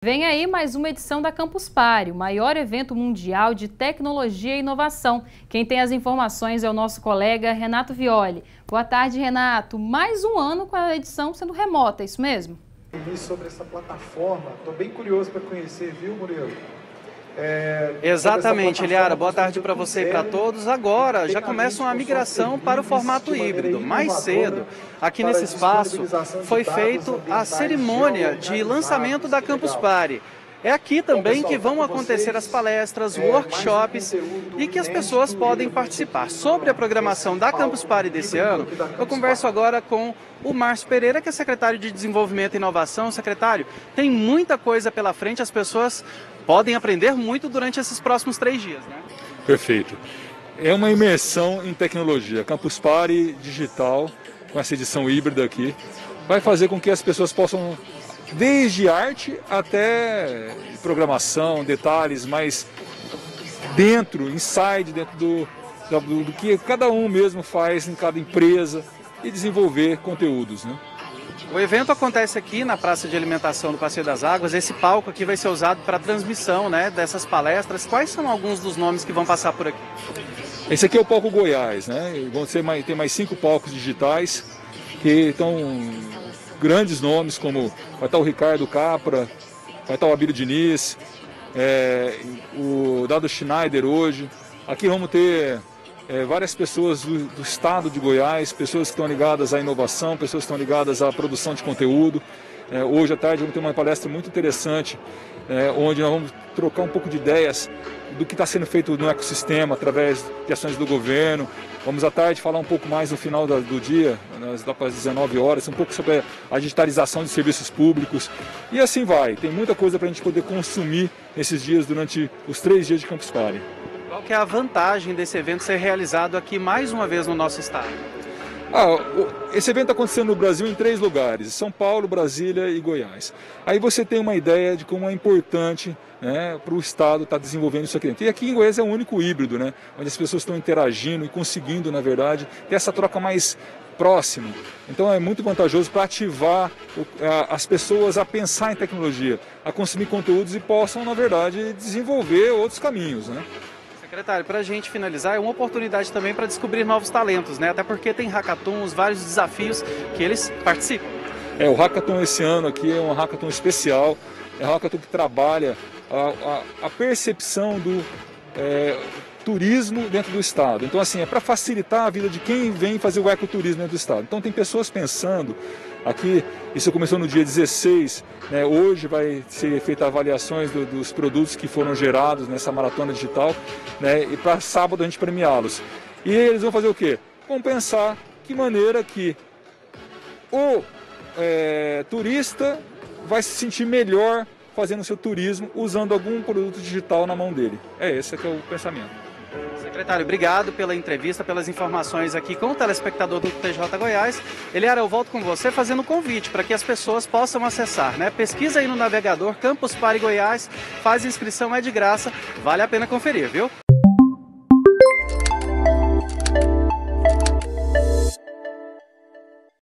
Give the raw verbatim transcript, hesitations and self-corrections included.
Vem aí mais uma edição da Campus Party, o maior evento mundial de tecnologia e inovação. Quem tem as informações é o nosso colega Renato Violi. Boa tarde, Renato. Mais um ano com a edição sendo remota, é isso mesmo? E sobre essa plataforma, estou bem curioso para conhecer, viu, Murilo? É, Exatamente, Eliara. Boa tarde para você e para todos. Agora já começa uma migração para o formato híbrido. Mais cedo, aqui nesse espaço, foi feita a cerimônia de lançamento da Campus Party. É aqui também que vão acontecer as palestras, workshops e que as pessoas podem participar. Sobre a programação da Campus Party desse ano, eu converso agora com o Márcio Pereira, que é secretário de Desenvolvimento e Inovação. Secretário, tem muita coisa pela frente, as pessoas podem aprender muito durante esses próximos três dias, né? Perfeito. É uma imersão em tecnologia. Campus Party digital, com essa edição híbrida aqui, vai fazer com que as pessoas possam, desde arte até programação, detalhes mais dentro, inside, dentro do, do, do que cada um mesmo faz em cada empresa e desenvolver conteúdos, né? O evento acontece aqui na Praça de Alimentação do Passeio das Águas. Esse palco aqui vai ser usado para transmissão, né, dessas palestras. Quais são alguns dos nomes que vão passar por aqui? Esse aqui é o palco Goiás, né? Vão ser mais, tem mais cinco palcos digitais que estão grandes nomes, como vai estar o Ricardo Capra, vai estar o Abílio Diniz, é, o Dado Schneider hoje. Aqui vamos ter É, várias pessoas do, do estado de Goiás, pessoas que estão ligadas à inovação, pessoas que estão ligadas à produção de conteúdo. É, hoje à tarde vamos ter uma palestra muito interessante, é, onde nós vamos trocar um pouco de ideias do que está sendo feito no ecossistema através de ações do governo. Vamos à tarde falar um pouco mais no final da, do dia, lá para as dezenove horas, um pouco sobre a digitalização de serviços públicos. E assim vai, tem muita coisa para a gente poder consumir nesses dias durante os três dias de Campus Party. Qual que é a vantagem desse evento ser realizado aqui mais uma vez no nosso estado? Ah, esse evento está acontecendo no Brasil em três lugares: São Paulo, Brasília e Goiás. Aí você tem uma ideia de como é importante, né, para o estado estar tá desenvolvendo isso aqui. E aqui em Goiás é o único híbrido, né, onde as pessoas estão interagindo e conseguindo, na verdade, ter essa troca mais próxima. Então é muito vantajoso para ativar as pessoas a pensar em tecnologia, a consumir conteúdos e possam, na verdade, desenvolver outros caminhos, né? Secretário, para a gente finalizar, é uma oportunidade também para descobrir novos talentos, né? Até porque tem hackathons, vários desafios que eles participam. É, o hackathon esse ano aqui é um hackathon especial, é um hackathon que trabalha a, a, a percepção do é, turismo dentro do estado. Então, assim, é para facilitar a vida de quem vem fazer o ecoturismo dentro do estado. Então, tem pessoas pensando aqui, isso começou no dia dezesseis, né, hoje vai ser feita avaliações do, dos produtos que foram gerados nessa maratona digital, né, e para sábado a gente premiá-los. E eles vão fazer o quê? Vão pensar que maneira que o é, turista vai se sentir melhor fazendo o seu turismo usando algum produto digital na mão dele. É esse que é o pensamento. Secretário, obrigado pela entrevista, pelas informações aqui com o telespectador do T J Goiás. Eliara, eu volto com você fazendo um convite para que as pessoas possam acessar, né? Pesquisa aí no navegador Campus Party Goiás, faz inscrição, é de graça, vale a pena conferir, viu?